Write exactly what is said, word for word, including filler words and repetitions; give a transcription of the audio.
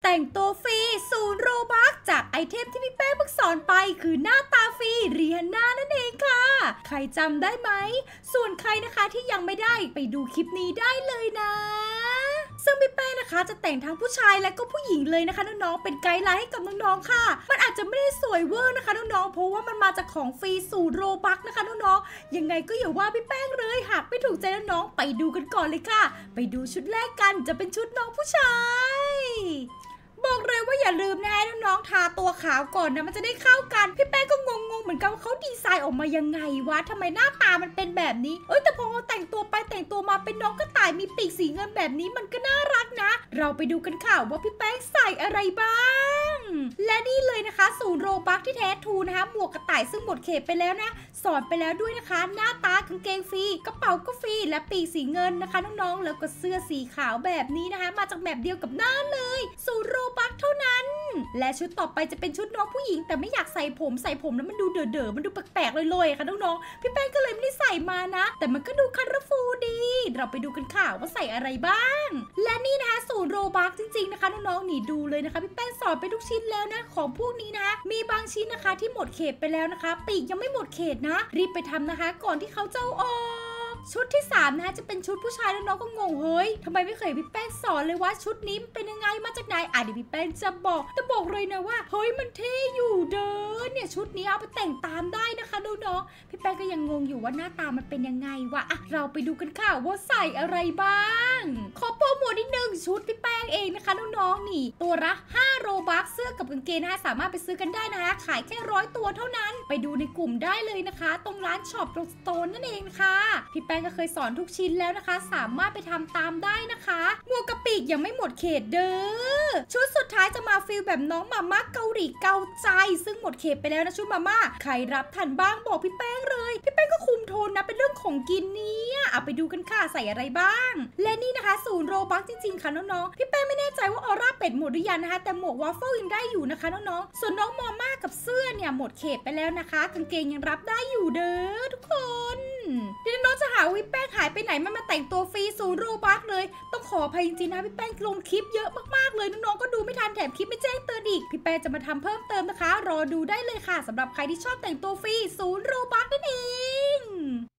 แต่งตัวฟรีศูนย์โรบัคจากไอเทมที่พี่แป้งเพิ่งสอนไปคือหน้าตาฟรีเรียนหน้านั่นเองค่ะใครจำได้ไหมส่วนใครนะคะที่ยังไม่ได้ไปดูคลิปนี้ได้เลยนะซึ่งพี่แป้งนะคะจะแต่งทั้งผู้ชายและก็ผู้หญิงเลยนะคะน้องๆเป็นไกด์ไลน์ให้กับน้องๆค่ะมันอาจจะไม่ได้สวยเวอร์นะคะน้องๆเพราะว่ามันมาจากของฟรีศูนย์โรบัคนะคะน้องๆยังไงก็อย่าว่าพี่แป้งเลยหากไม่ถูกใจน้องๆไปดูกันก่อนเลยค่ะไปดูชุดแรกกันจะเป็นชุดน้องผู้ชายบอกเลยว่าอย่าลืมนะน้องๆทาตัวขาวก่อนนะมันจะได้เข้ากันพี่แป้งก็งงๆเหมือนกันว่าเขาดีไซน์ออกมายังไงวะทำไมหน้าตามันเป็นแบบนี้เอ้ยแต่พอแต่งตัวไปแต่งตัวมาเป็นน้องกระต่ายมีปีกสีเงินแบบนี้มันก็น่ารักนะเราไปดูกันค่ะว่าพี่แป้งใส่อะไรบ้างและนี่เลยนะคะศูนย์โรบัคที่แท้ทูนะคะหมวกกระต่ายซึ่งหมดเขตไปแล้วนะสอนไปแล้วด้วยนะคะหน้าตากางเกงฟรีกระเป๋าก็ฟรีและปีกสีเงินนะคะน้องๆแล้วก็เสื้อสีขาวแบบนี้นะคะมาจากแบบเดียวกับหน้าเลยศูนย์โรบัคเท่านั้นและชุดต่อไปจะเป็นชุดน้องผู้หญิงแต่ไม่อยากใส่ผมใส่ผมแล้วมันดูเด๋อๆมันดูแปลกๆลอยๆค่ะน้องๆพี่แป้งก็เลยไม่ได้ใส่มานะแต่มันก็ดูคัลเลอร์ฟูลดีเราไปดูกันค่ะว่าใส่อะไรบ้างและนี่นะคะศูนย์โรบัคจริงๆนะคะน้องๆนี่ดูเลยนะคะพี่แป้งสอนไปทุกชิ้นแล้วนะของพวกนี้นะมีบางชิ้นนะคะที่หมดเขตไปแล้วนะคะปีกยังไม่หมดเขตนะรีบไปทำนะคะก่อนที่เขาจะออกชุดที่สามนะคะจะเป็นชุดผู้ชายแล้วน้องก็งงเฮ้ยทำไมไม่เคยพี่แป้งสอนเลยว่าชุดนี้เป็นยังไงมาจากไหนอ่ะเดี๋ยวพี่แป้งจะบอกแต่บอกเลยนะว่าเฮ้ยมันเท่อยู่เด้อเนี่ยชุดนี้เอาไปแต่งตามได้นะคะน้องๆพี่แป้งก็ยังงงอยู่ว่าหน้าตามันเป็นยังไงวะอ่ะเราไปดูกันค่ะว่าใส่อะไรบ้างขอโปรโมทนิดนึงชุดพี่แป้งเองนะคะน้องๆนี่ตัวละห้าโรบัคเสื้อกับกางเกงนะคะสามารถไปซื้อกันได้นะคะขายแค่ร้อยตัวเท่านั้นไปดูในกลุ่มได้เลยนะคะตรงร้านช็อปตรงสโตนนั่นเองค่ะพี่แป้งก็เคยสอนทุกชิ้นแล้วนะคะสามารถไปทำตามได้นะคะหมวกกระปีกยังไม่หมดเขตเด้อชุดสุดท้ายจะมาฟิลแบบน้องมาม่าเกาหลีเกาใจซึ่งหมดเขตไปแล้วนะชุดมาม่าใครรับทันบ้างบอกพี่แป้งเลยพี่แป้งก็คุมโทนนะเป็นเรื่องของกินเนี่ยเอาไปดูกันค่ะใส่อะไรบ้างและนี่นะคะศูนย์โรบัคจริงๆค่ะน้องๆพี่แป้งไม่แน่ใจว่าออร่าเป็ดหมดหรือยังนะคะแต่หมวกวาฟเฟิลยังได้อยู่นะคะน้องๆส่วนน้องมอม่ากับเสื้อเนี่ยหมดเขตไปแล้วนะคะกางเกงยังรับได้อยู่เด้อทุกคนเดี๋ยวน้องจะหาว่าพี่แป้งหายไปไหนมันมาแต่งตัวฟรีศูนย์โรบัคเลยต้องขออภัยจริงๆนะพี่แป้งลงคลิปเยอะมากๆเลยน้องๆก็ดูไม่ทันแถมคลิปไม่แจ้งเตือนอีกพี่แป้งจะมาทำเพิ่มเติมนะคะรอดูได้เลยค่ะสำหรับใครที่ชอบแต่งตัวฟรีศูนย์โรบัคนั่นเอง